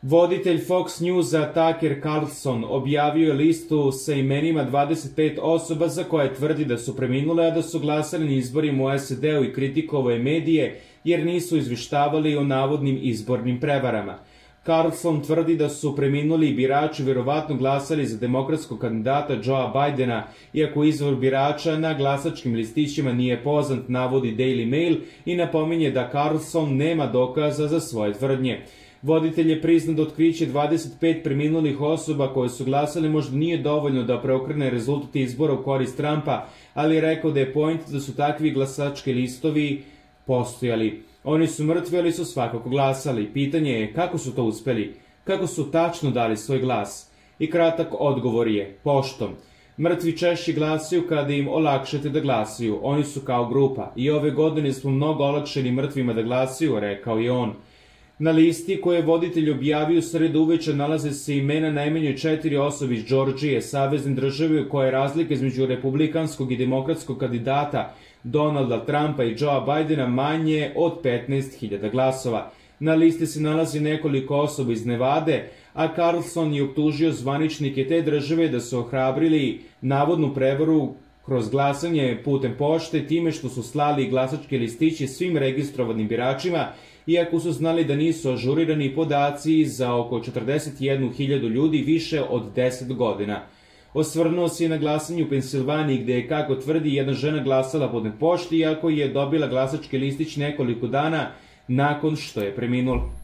Voditelj Fox Newsa Tucker Carlson objavio je listu sa imenima 25 osoba za koje tvrdi da su preminule, a da su glasali na izborima u SAD-u i kritikovao je medije jer nisu izveštavali o navodnim izbornim prevarama. Carlson tvrdi da su preminuli birači verovatno glasali za demokratskog kandidata Joea Bidena, iako izvor birača na glasačkim listićima nije poznat, navodi Daily Mail i napominje da Carlson nema dokaza za svoje tvrdnje. Voditelj je priznao da otkriće 25 preminulih osoba koje su glasali možda nije dovoljno da preokrene rezultat izbora u korist Trumpa, ali je rekao da je point da su takvi glasački listovi postojali. Oni su mrtvi, ali su svakako glasali. Pitanje je kako su to uspeli, kako su tačno dali svoj glas. I kratak odgovor je poštom. Mrtvi češće glasaju kada im olakšate da glasaju. Oni su kao grupa. I ove godine smo mnogo olakšeni mrtvima da glasaju, rekao je on. Na listi koje je voditelj objavio u sredu uveče nalaze se imena najmanje 4 osobe iz Džordžije, savezne države koja je razlika između republikanskog i demokratskog kandidata Donalda Trumpa i Joea Bidena manje od 15.000 glasova. Na listi se nalazi nekoliko osoba iz Nevade, a Carlson je optužio zvaničnike te države da su ohrabrili navodnu prevaru kroz glasanje putem pošte time što su slali glasačke listiće svim registrovanim biračima, iako su znali da nisu ažurirani podaci za oko 41.000 ljudi više od 10 godina. Osvrnuo se i na glasanje u Pensilvaniji gde je, kako tvrdi, jedna žena glasala putem pošte, iako je dobila glasački listić nekoliko dana nakon što je preminula.